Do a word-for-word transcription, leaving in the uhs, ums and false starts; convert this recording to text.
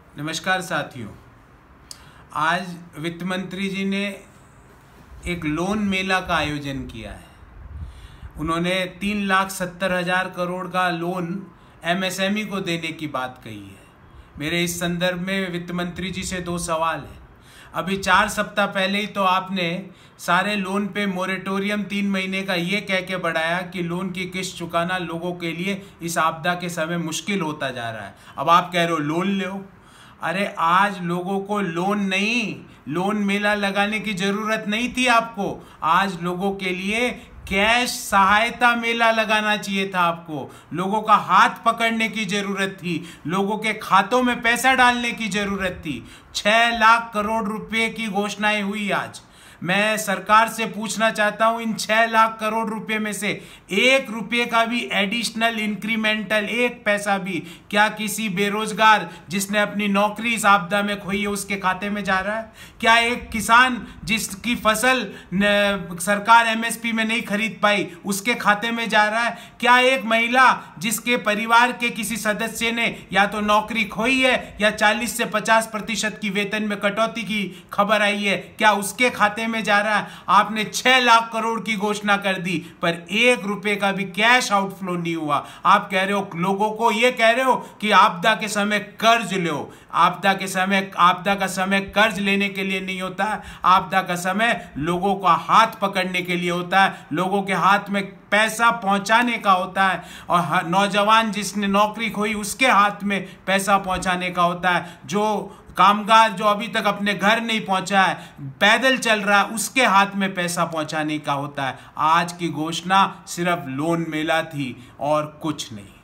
नमस्कार साथियों, आज वित्त मंत्री जी ने एक लोन मेला का आयोजन किया है। उन्होंने तीन लाख सत्तर हजार करोड़ का लोन एमएसएमई को देने की बात कही है। मेरे इस संदर्भ में वित्त मंत्री जी से दो सवाल है। अभी चार सप्ताह पहले ही तो आपने सारे लोन पे मोरेटोरियम तीन महीने का ये कह के बढ़ाया कि लोन की किस्त चुकाना लोगों के लिए इस आपदा के समय मुश्किल होता जा रहा है। अब आप कह रहे हो लोन लो। अरे आज लोगों को लोन नहीं, लोन मेला लगाने की जरूरत नहीं थी आपको। आज लोगों के लिए कैश सहायता मेला लगाना चाहिए था। आपको लोगों का हाथ पकड़ने की जरूरत थी, लोगों के खातों में पैसा डालने की जरूरत थी। छह लाख करोड़ रुपए की घोषणाएं हुई आज। मैं सरकार से पूछना चाहता हूं, इन छह लाख करोड़ रुपए में से एक रुपये का भी एडिशनल इंक्रीमेंटल एक पैसा भी क्या किसी बेरोजगार जिसने अपनी नौकरी इस आपदा में खोई है उसके खाते में जा रहा है? क्या एक किसान जिसकी फसल सरकार एमएसपी में नहीं खरीद पाई उसके खाते में जा रहा है? क्या एक महिला जिसके परिवार के किसी सदस्य ने या तो नौकरी खोई है या चालीस से पचास प्रतिशत की वेतन में कटौती की खबर आई है, क्या उसके खाते में जा रहा है? आपने छह लाख करोड़ की घोषणा कर दी पर एक रुपए का भी कैश आउटफ्लो नहीं हुआ। आप कह रहे हो लोगों को, ये कह रहे हो कि आपदा के समय कर्ज लो। आपदा के समय आपदा का समय कर्ज लेने के लिए नहीं होता है। आपदा का समय लोगों का हाथ पकड़ने के लिए होता है, लोगों के हाथ में पैसा पहुंचाने का होता है। और नौजवान जिसने नौकरी खोई उसके हाथ में पैसा पहुंचाने का होता है। जो कामगार जो अभी तक अपने घर नहीं पहुंचा है, पैदल चल रहा है, उसके हाथ में पैसा पहुंचाने का होता है। आज की घोषणा सिर्फ लोन मेला थी और कुछ नहीं।